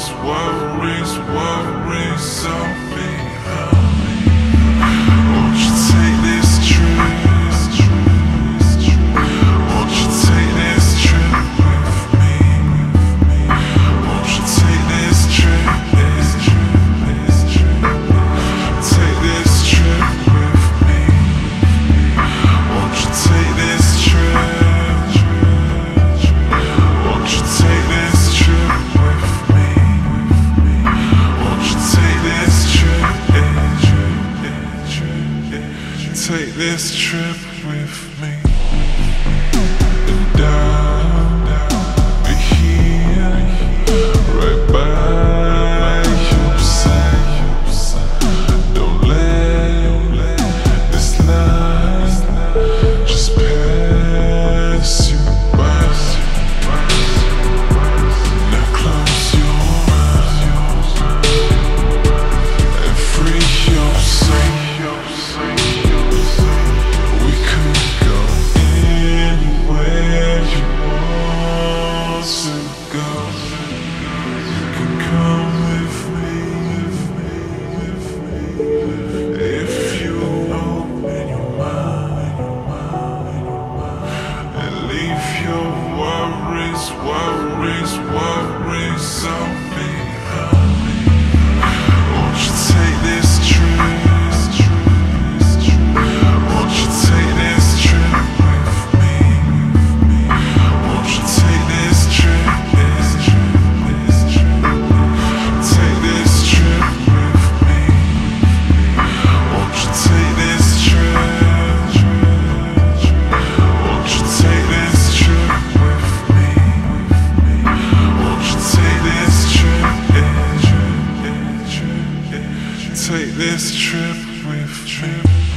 worries on me. Won't you take this trip? Won't you take this trip with me? Won't you take this trip? Take this trip with me. Won't you take this trip? Won't you take this trip with me? Won't you take this trip? Take this trip with me. And I'll be here, right by your side. Don't let this life just pass you by. Now close your eyes and free yourself. We could go anywhere you want to go. You can come with me if you open your mind and leave your worries on me. Won't you take this trip? Won't you take this trip with me? Won't you take this trip? Take this trip with me. Won't you take this trip? Won't you take this trip with me? Won't you take this trip? Take this trip with me.